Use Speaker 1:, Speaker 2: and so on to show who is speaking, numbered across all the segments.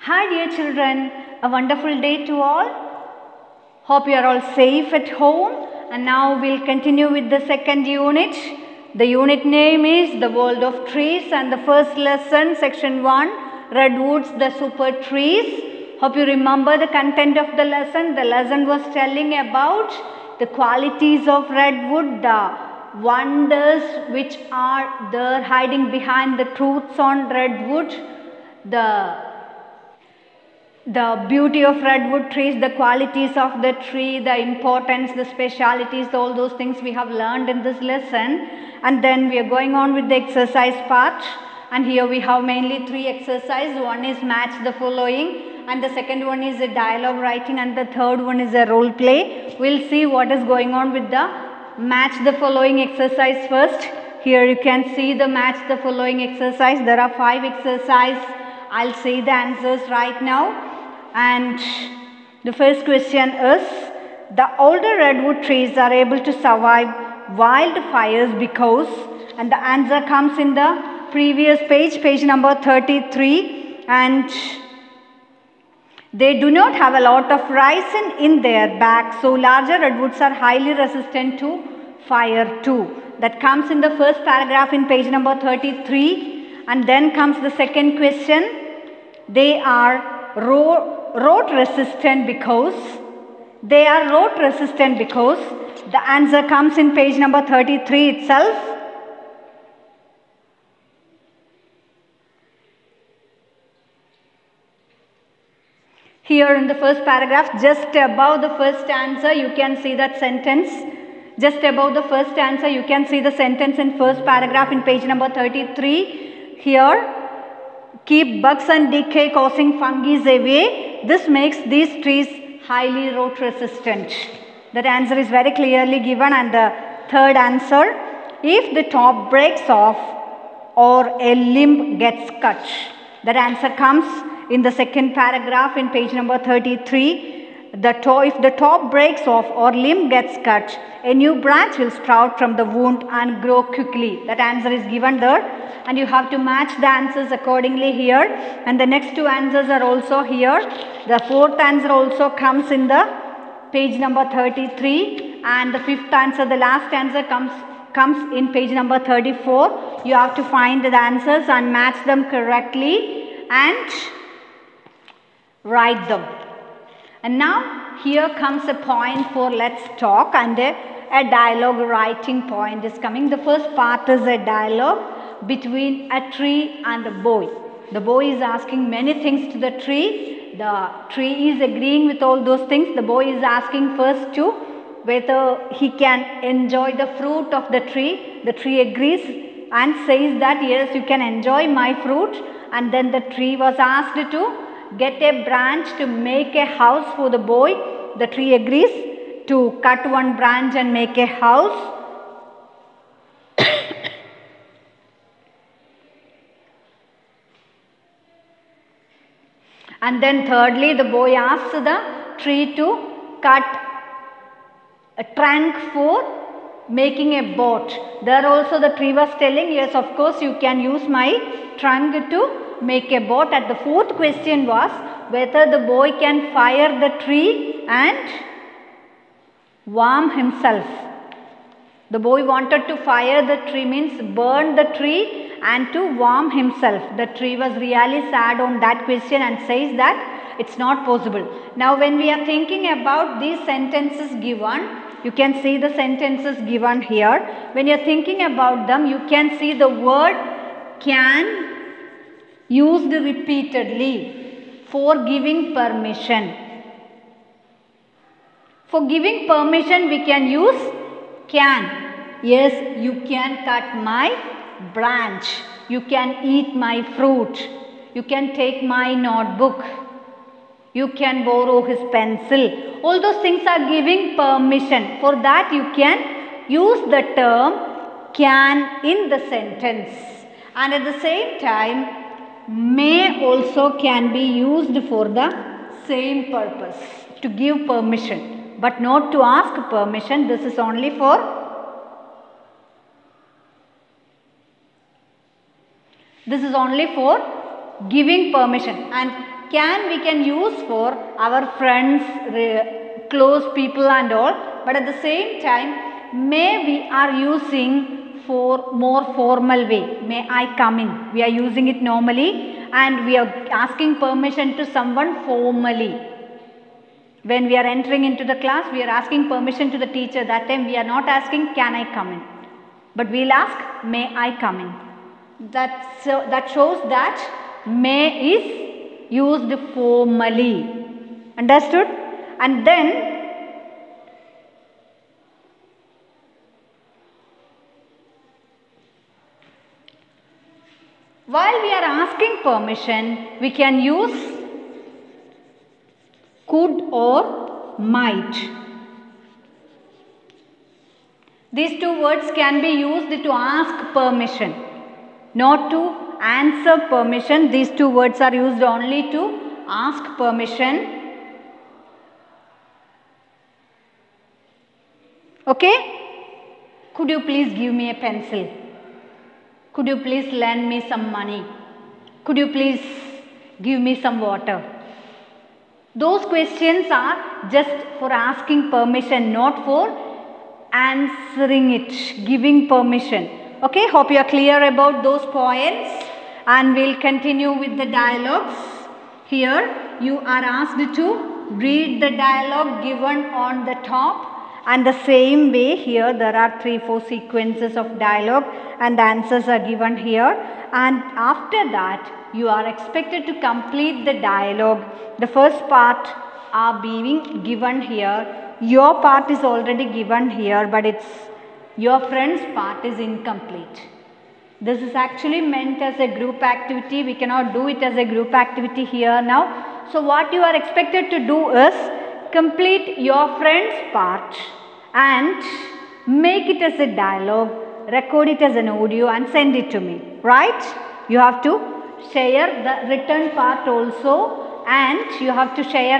Speaker 1: Hi dear children, a wonderful day to all. Hope you are all safe at home, and now we'll continue with the second unit. The unit name is The World of Trees, and the first lesson, section 1, Redwoods, the Super Trees. Hope you remember the content of the lesson. The lesson was telling about the qualities of redwood, the wonders which are there hiding behind the truths on redwood, the beauty of redwood trees, the qualities of the tree, the importance, the specialities, all those things we have learned in this lesson. And then we are going on with the exercise part. And here we have mainly 3 exercises. One is match the following, and the second one is a dialogue writing, and the third one is a role play. We'll see what is going on with the match the following exercise first. Here you can see the match the following exercise. There are 5 exercises. I'll say the answers right now. And the first question is, the older redwood trees are able to survive wildfires because, and the answer comes in the previous page, page number 33, and they do not have a lot of ricin in their back, so larger redwoods are highly resistant to fire too. That comes in the first paragraph in page number 33. And then comes the second question. They are rot resistant because, the answer comes in page number 33 itself. Here in the first paragraph, just above the first answer, you can see that sentence. Just above the first answer, you can see the sentence in first paragraph in page number 33. Here, keep bugs and decay causing fungi away. This makes these trees highly rot resistant. That answer is very clearly given. And the third answer, if the top breaks off or a limb gets cut. That answer comes in the second paragraph in page number 33. If the top breaks off or limb gets cut, a new branch will sprout from the wound and grow quickly. That answer is given there, and you have to match the answers accordingly here. And the next 2 answers are also here. The fourth answer also comes in the page number 33, and the fifth answer, the last answer comes in page number 34. You have to find the answers and match them correctly and write them. And now here comes a point for let's talk, and a dialogue writing point is coming. The first part is a dialogue between a tree and a boy. The boy is asking many things to the tree. The tree is agreeing with all those things. The boy is asking first to whether he can enjoy the fruit of the tree. The tree agrees and says that yes, you can enjoy my fruit. And then the tree was asked to get a branch to make a house for the boy. The tree agrees to cut one branch and make a house. And then thirdly, the boy asks the tree to cut a trunk for making a boat. There also the tree was telling, yes, of course you can use my trunk to make a boat. And the fourth question was whether the boy can fire the tree and warm himself. The boy wanted to fire the tree, means burn the tree, and to warm himself. The tree was really sad on that question and says that it's not possible. Now when we are thinking about these sentences given, you can see the sentences given here. When you are thinking about them, you can see the word can used repeatedly for giving permission. For giving permission, we can use can. Yes, you can cut my branch. You can eat my fruit. You can take my notebook. You can borrow his pencil. All those things are giving permission. For that, you can use the term can in the sentence. And at the same time, may also can be used for the same purpose, to give permission, but not to ask permission. This is only for giving permission. And Can we can use for our friends, close people and all, but at the same time may we are using for more formal way. May I come in? We are using it normally and we are asking permission to someone formally. When we are entering into the class, we are asking permission to the teacher. That time we are not asking, can I come in? But we will ask, may I come in? That shows that may is used formally. Understood? And then while we are asking permission, we can use could or might. These two words can be used to ask permission, not to answer permission. These two words are used only to ask permission. Okay? Could you please give me a pencil? Could you please lend me some money? Could you please give me some water? Those questions are just for asking permission, not for answering it, giving permission. Okay, hope you are clear about those points, and we'll continue with the dialogues. Here you are asked to read the dialogue given on the top, and the same way here there are 3-4 sequences of dialogue and the answers are given here, and after that you are expected to complete the dialogue. The first part are being given here. Your part is already given here, but it's your friend's part is incomplete. This is actually meant as a group activity. We cannot do it as a group activity here now. So what you are expected to do is complete your friend's part and make it as a dialogue, record it as an audio and send it to me, right? You have to share the written part also and you have to share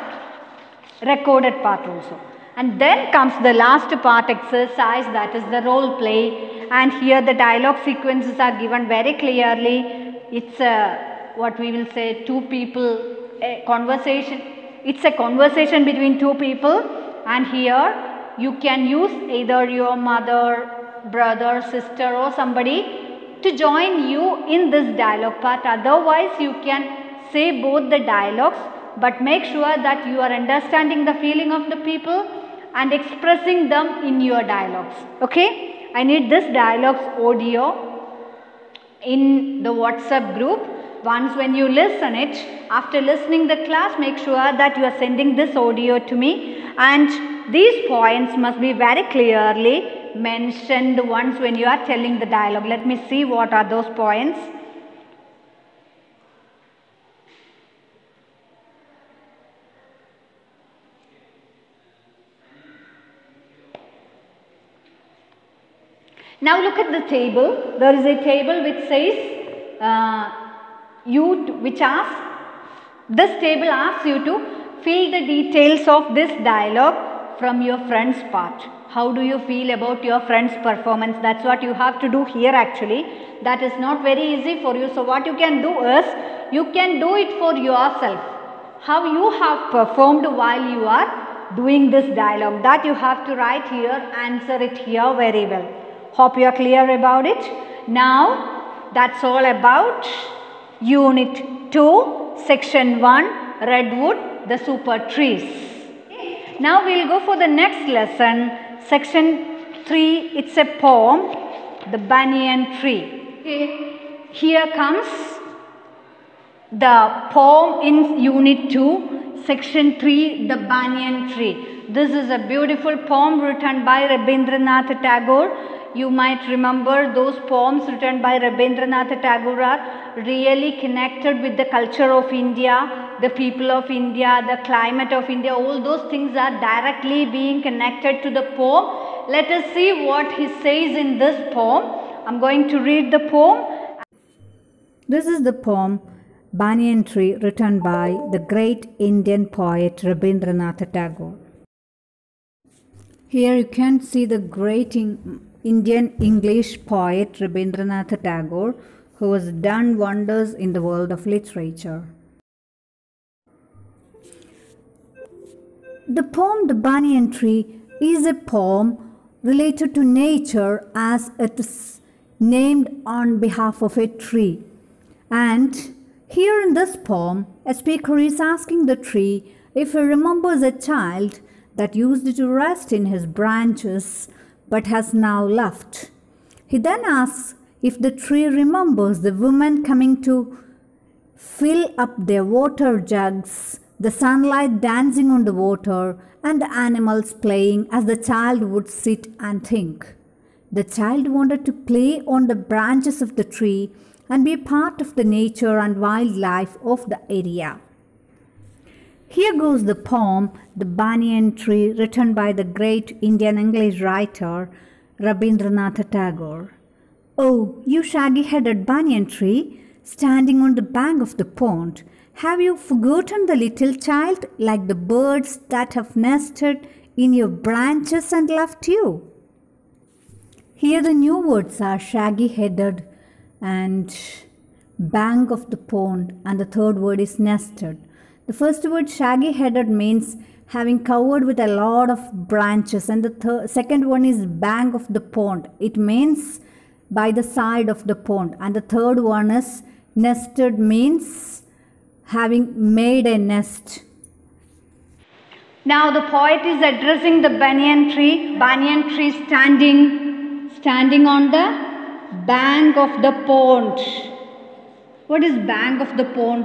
Speaker 1: the recorded part also. And then comes the last part exercise, that is the role play, and here the dialogue sequences are given very clearly. It's what we will say two people, a conversation. It's a conversation between two people, and here you can use either your mother, brother, sister or somebody to join you in this dialogue part. Otherwise you can say both the dialogues, but make sure that you are understanding the feeling of the people and expressing them in your dialogues. Okay, I need this dialogues audio in the WhatsApp group. Once when you listen it, after listening the class, make sure that you are sending this audio to me, and these points must be very clearly mentioned once when you are telling the dialogue. Let me see what are those points. Now look at the table. There is a table which says this table asks you to fill the details of this dialogue from your friend's part. How do you feel about your friend's performance? That's what you have to do here actually. That is not very easy for you. So what you can do is, you can do it for yourself. How you have performed while you are doing this dialogue. That you have to write here, answer it here very well. Hope you are clear about it. Now that's all about Unit 2, Section 1, Redwood, the Super Trees. Now we will go for the next lesson, Section 3, it's a poem, The Banyan Tree. Here comes the poem in Unit 2, Section 3, The Banyan Tree. This is a beautiful poem written by Rabindranath Tagore. You might remember those poems written by Rabindranath Tagore are really connected with the culture of India, the people of India, the climate of India. All those things are directly being connected to the poem. Let us see what he says in this poem. I am going to read the poem.
Speaker 2: This is the poem Banyan Tree, written by the great Indian poet Rabindranath Tagore. Here you can see the great Indian English poet Rabindranath Tagore, who has done wonders in the world of literature. The poem The Banyan Tree is a poem related to nature as it is named on behalf of a tree. And here in this poem, a speaker is asking the tree if he remembers a child that used to rest in his branches but has now left. He then asks if the tree remembers the woman coming to fill up their water jugs, the sunlight dancing on the water, and the animals playing as the child would sit and think. The child wanted to play on the branches of the tree and be a part of the nature and wildlife of the area. Here goes the poem The Banyan Tree, written by the great Indian English writer Rabindranath Tagore. Oh, you shaggy-headed banyan tree, standing on the bank of the pond, have you forgotten the little child like the birds that have nested in your branches and left you? Here the new words are shaggy-headed and bank of the pond, and the third word is nested. The first word shaggy-headed means having covered with a lot of branches, and the second one is bank of the pond. It means by the side of the pond, and the third one is nested, means having made a nest.
Speaker 1: Now the poet is addressing the banyan tree standing on the bank of the pond. What is bank of the pond?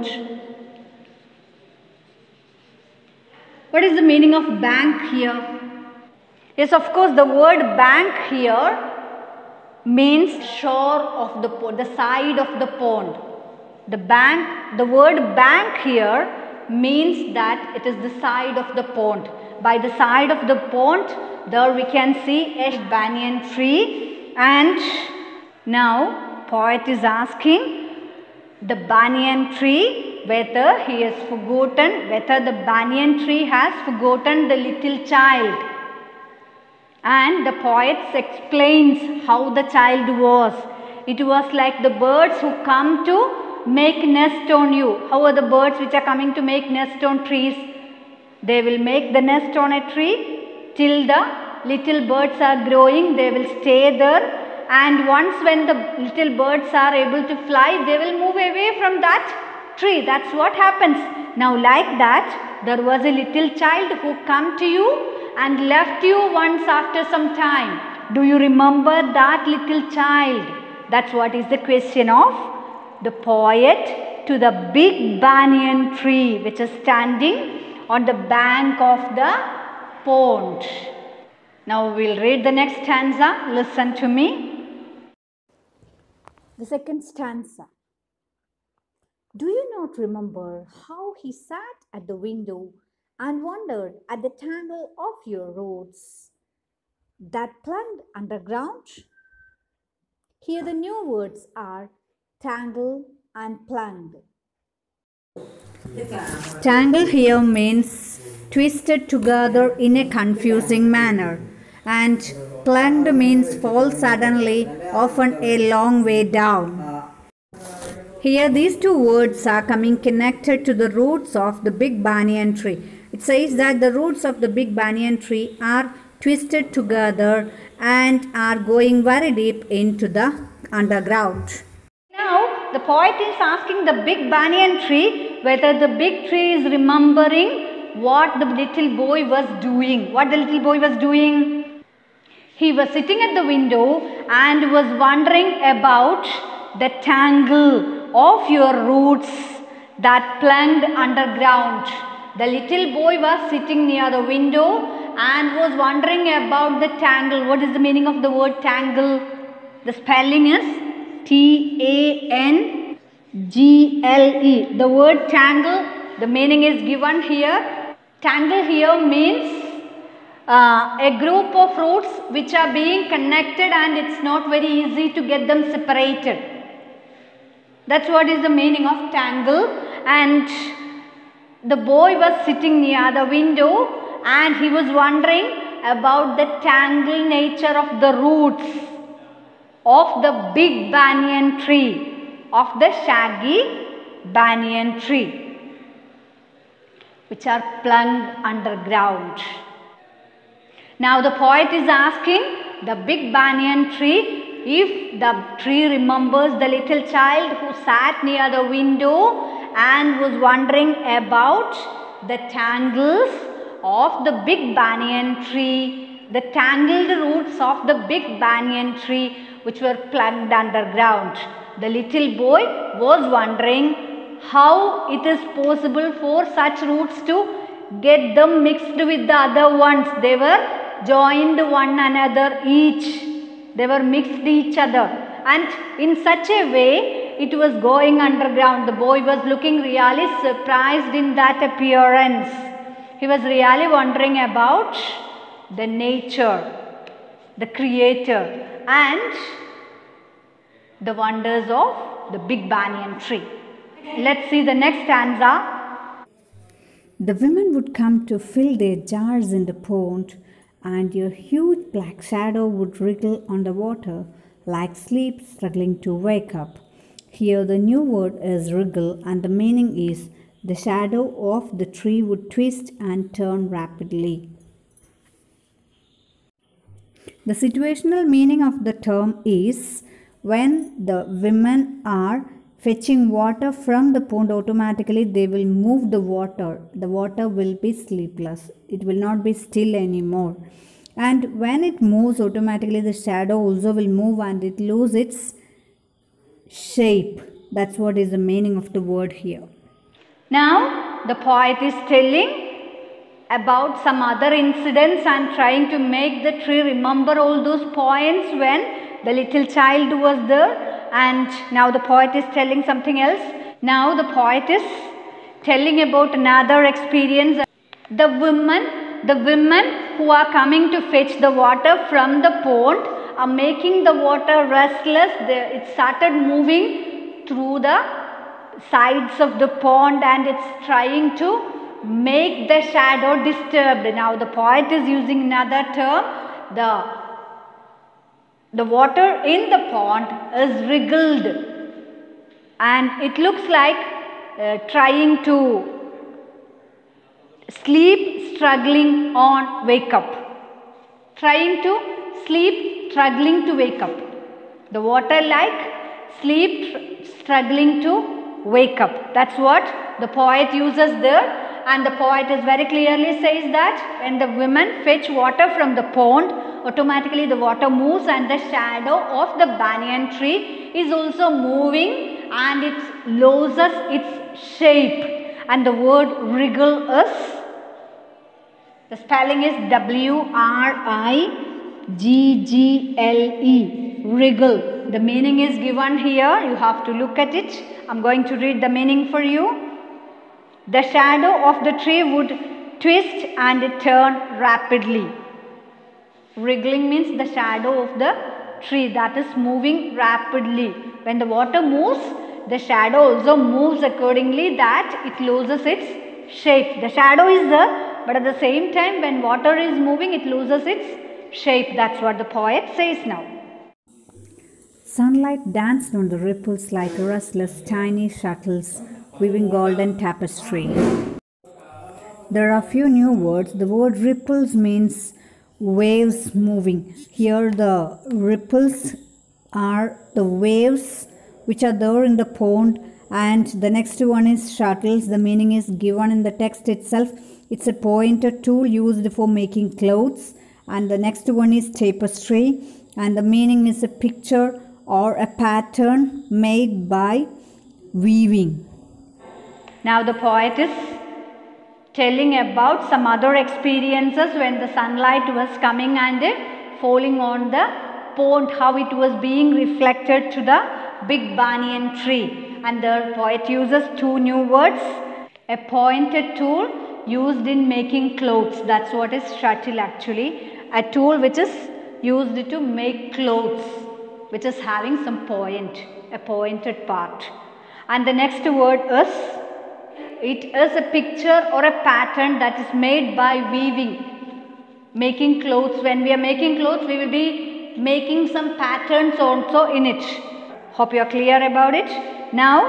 Speaker 1: What is the meaning of bank here? Yes, of course, the word bank here means shore of the pond, the side of the pond. The word bank here means that it is the side of the pond. By the side of the pond, there we can see a banyan tree, and now poet is asking the banyan tree whether the banyan tree has forgotten the little child. And the poet explains how the child was. It was like the birds who come to make nest on you. How are the birds which are coming to make nest on trees? They will make the nest on a tree till the little birds are growing. They will stay there, and once when the little birds are able to fly, they will move away from that tree. That's what happens. Now like that, there was a little child who come to you and left you once after some time. Do you remember that little child? That's what is the question of the poet to the big banyan tree which is standing on the bank of the pond. Now we will read the next stanza. Listen to me.
Speaker 2: The second stanza. Do you not remember how he sat at the window and wondered at the tangle of your roads that plunged underground? Here the new words are tangle and plunged. Tangle here means twisted together in a confusing manner, and plunged means fall suddenly, often a long way down. Here these two words are coming connected to the roots of the big banyan tree. It says that the roots of the big banyan tree are twisted together and are going very deep into the underground.
Speaker 1: Now the poet is asking the big banyan tree whether the big tree is remembering what the little boy was doing. What the little boy was doing? He was sitting at the window and was wondering about the tangle of your roots that plunged underground. The little boy was sitting near the window and was wondering about the tangle. What is the meaning of the word tangle? The spelling is Tangle. The word tangle, the meaning is given here. Tangle here means a group of roots which are being connected and it's not very easy to get them separated. That's what is the meaning of tangle. And the boy was sitting near the window and he was wondering about the tangled nature of the roots of the big banyan tree, of the shaggy banyan tree. which are plugged underground. Now the poet is asking the big banyan tree if the tree remembers the little child who sat near the window and was wondering about the tangles of the big banyan tree, the tangled roots of the big banyan tree which were plugged underground. The little boy was wondering how it is possible for such roots to get them mixed with the other ones. They were joined one another each. They were mixed each other, and in such a way it was going underground. The boy was looking really surprised in that appearance. He was really wondering about the nature, the creator, and the wonders of the big banyan tree. Let's see the next stanza.
Speaker 2: The women would come to fill their jars in the pond, and a huge black shadow would wriggle on the water like sleep struggling to wake up. Here the new word is wriggle, and the meaning is the shadow of the tree would twist and turn rapidly. The situational meaning of the term is when the women are fetching water from the pond, automatically they will move the water. The water will be sleepless. It will not be still anymore. And when it moves, automatically the shadow also will move and it loses its shape. That's what is the meaning of the word here.
Speaker 1: Now the poet is telling about some other incidents and trying to make the tree remember all those points when the little child was there. And now the poet is telling something else. Now the poet is telling about another experience. The women who are coming to fetch the water from the pond are making the water restless. It started moving through the sides of the pond and it's trying to make the shadow disturbed. Now the poet is using another term. The water in the pond is wriggled and it looks like trying to sleep, struggling on wake up. Trying to sleep, struggling to wake up. The water like sleep, struggling to wake up. That's what the poet uses there. And the poet is very clearly says that when the women fetch water from the pond, automatically the water moves and the shadow of the banyan tree is also moving and it loses its shape. And the word wriggle is, the spelling is W-R-I-G-G-L-E, wriggle. The meaning is given here. You have to look at it. I'm going to read the meaning for you. The shadow of the tree would twist and turn rapidly. Wriggling means the shadow of the tree that is moving rapidly. When the water moves, the shadow also moves accordingly that it loses its shape. The shadow is there, but at the same time when water is moving, it loses its shape. That's what the poet says now.
Speaker 2: Sunlight danced on the ripples like restless tiny shuttles weaving golden tapestry. There are few new words. The word ripples means waves moving. Here the ripples are the waves which are there in the pond, and the next one is shuttles. The meaning is given in the text itself. It's a pointer tool used for making clothes. And the next one is tapestry, and the meaning is a picture or a pattern made by weaving.
Speaker 1: Now the poet is telling about some other experiences when the sunlight was coming and falling on the pond, how it was being reflected to the big banyan tree. And the poet uses two new words. A pointed tool used in making clothes. That's what is shuttle actually. A tool which is used to make clothes, which is having some point, a pointed part. And the next word is, it is a picture or a pattern that is made by weaving, making clothes. When we are making clothes, we will be making some patterns also in it. Hope you are clear about it. Now,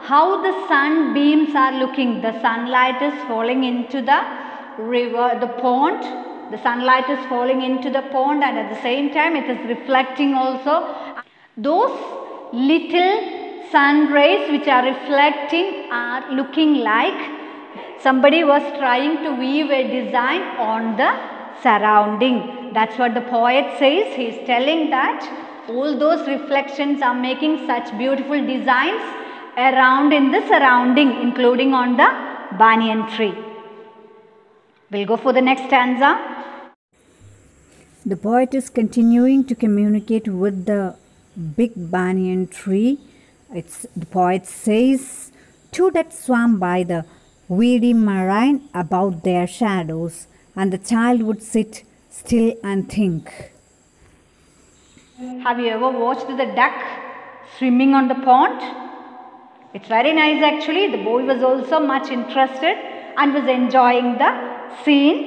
Speaker 1: how the sun beams are looking. The sunlight is falling into the river, the pond. The sunlight is falling into the pond, and at the same time it is reflecting also. Those little sun rays which are reflecting are looking like somebody was trying to weave a design on the surrounding. That's what the poet says. He is telling that all those reflections are making such beautiful designs around in the surrounding, including on the banyan tree. We'll go for the next stanza.
Speaker 2: The poet is continuing to communicate with the big banyan tree. The poet says, two that swam by the weedy marine about their shadows, and the child would sit still and think.
Speaker 1: Have you ever watched the duck swimming on the pond? It's very nice actually. The boy was also much interested and was enjoying the scene.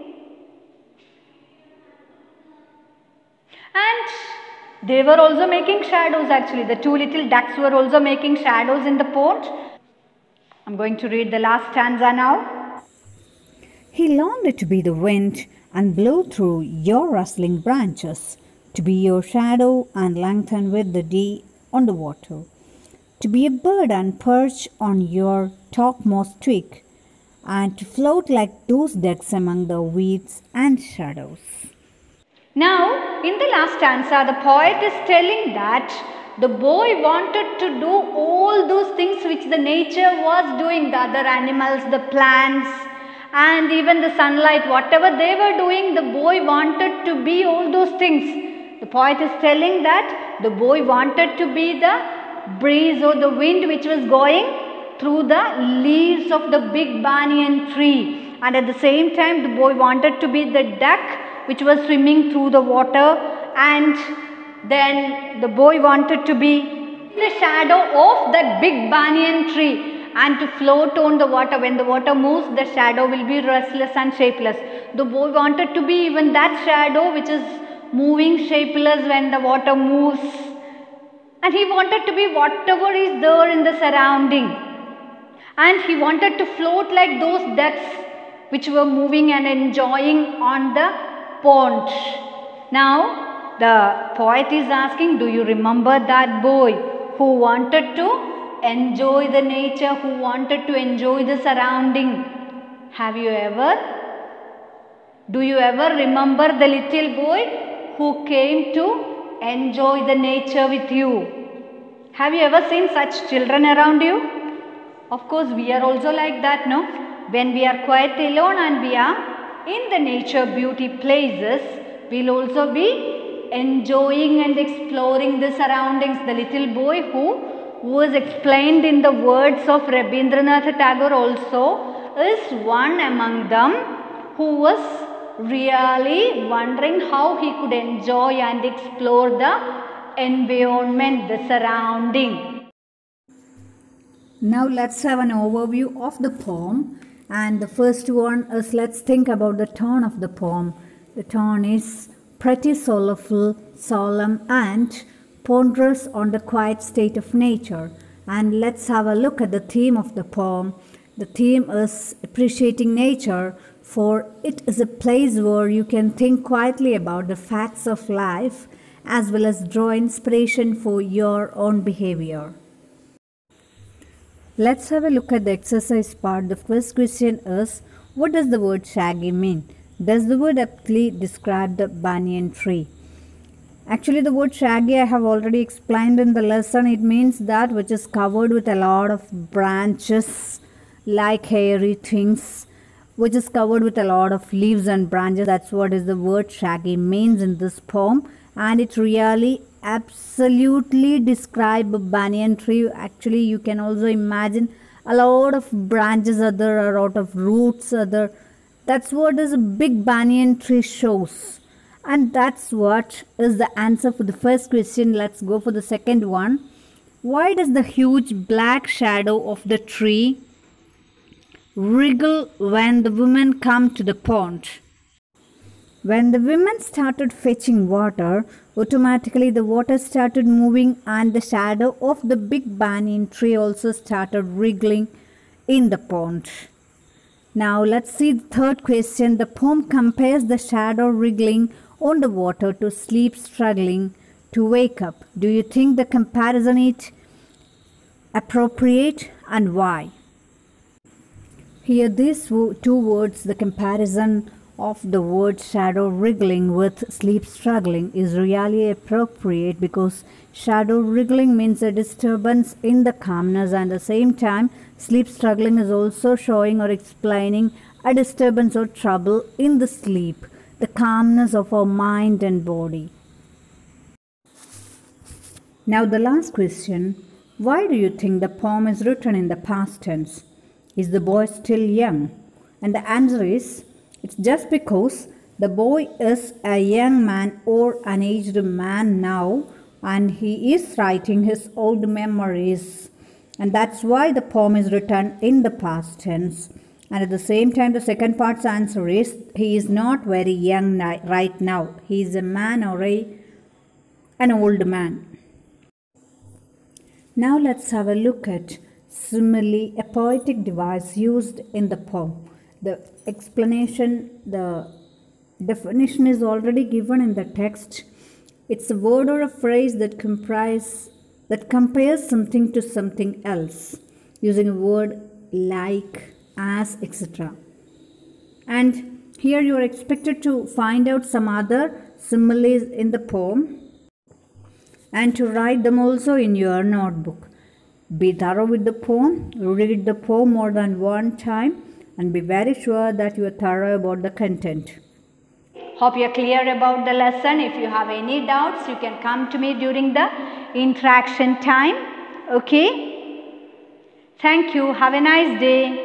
Speaker 1: And they were also making shadows actually. The two little ducks were also making shadows in the pond. I'm going to read the last stanza now.
Speaker 2: He longed to be the wind and blow through your rustling branches, to be your shadow and lengthen with the day on the water, to be a bird and perch on your topmost twig, and to float like those ducks among the weeds and shadows.
Speaker 1: Now, in the last stanza, the poet is telling that the boy wanted to do all those things which the nature was doing, the other animals, the plants, and even the sunlight, whatever they were doing, the boy wanted to be all those things. The poet is telling that the boy wanted to be the breeze or the wind which was going through the leaves of the big banyan tree, and at the same time the boy wanted to be the duck which was swimming through the water, and then the boy wanted to be the shadow of that big banyan tree and to float on the water. When the water moves, the shadow will be restless and shapeless. The boy wanted to be even that shadow which is moving shapeless when the water moves, and he wanted to be whatever is there in the surrounding, and he wanted to float like those ducks which were moving and enjoying on the pond. Now the poet is asking, do you remember that boy who wanted to enjoy the nature, who wanted to enjoy the surrounding? Do you ever remember the little boy who came to enjoy the nature with you? Have you ever seen such children around you? Of course, we are also like that, no? When we are quite alone and we are in the nature beauty places, we'll also be enjoying and exploring the surroundings. The little boy who was explained in the words of Rabindranath Tagore also is one among them who was really wondering how he could enjoy and explore the environment, the surrounding.
Speaker 2: Now let's have an overview of the poem. And the first one is, let's think about the tone of the poem. The tone is pretty soulful, solemn and ponderous on the quiet state of nature. And let's have a look at the theme of the poem. The theme is appreciating nature, for it is a place where you can think quietly about the facts of life as well as draw inspiration for your own behavior. Let's have a look at the exercise part. The first question is, what does the word shaggy mean? Does the word aptly describe the banyan tree? Actually, the word shaggy I have already explained in the lesson. It means that which is covered with a lot of branches, like hairy things, which is covered with a lot of leaves and branches. That's what is the word shaggy means in this poem, and it really absolutely describe a banyan tree. Actually, you can also imagine a lot of branches are there, a lot of roots are there. That's what is a big banyan tree shows, and that's what is the answer for the first question. Let's go for the second one. Why does the huge black shadow of the tree wriggle when the women come to the pond? When the women started fetching water, automatically the water started moving and the shadow of the big banyan tree also started wriggling in the pond. Now let's see the third question. The poem compares the shadow wriggling on the water to sleep struggling to wake up. Do you think the comparison is appropriate and why? Here these two words, the comparison of the word shadow wriggling with sleep struggling is really appropriate because shadow wriggling means a disturbance in the calmness and at the same time sleep struggling is also showing or explaining a disturbance or trouble in the sleep, the calmness of our mind and body. Now the last question, why do you think the poem is written in the past tense? Is the boy still young? And the answer is, it's just because the boy is a young man or an aged man now and he is writing his old memories. And that's why the poem is written in the past tense. And at the same time, the second part's answer is, he is not very young right now. He is a man or an old man. Now let's have a look at simile, a poetic device used in the poem. The explanation, the definition is already given in the text. It's a word or a phrase that compares something to something else using a word like, as, etc. And here you are expected to find out some other similes in the poem and to write them also in your notebook. Be thorough with the poem, read the poem more than one time and be very sure that you are thorough about the content.
Speaker 1: Hope you are clear about the lesson. If you have any doubts, you can come to me during the interaction time. Okay? Thank you. Have a nice day.